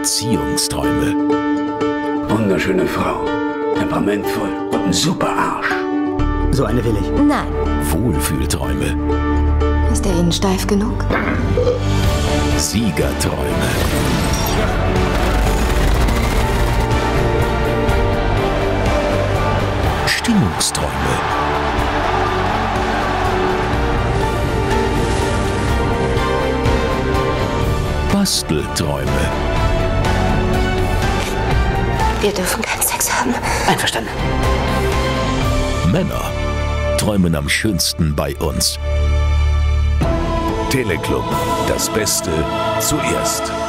Beziehungsträume. Wunderschöne Frau, temperamentvoll und ein super Arsch. So eine will ich. Nein. Wohlfühlträume. Ist er Ihnen steif genug? Siegerträume. Stimmungsträume. Bastelträume. Wir dürfen keinen Sex haben. Einverstanden. Männer träumen am schönsten bei uns. Teleclub, das Beste zuerst.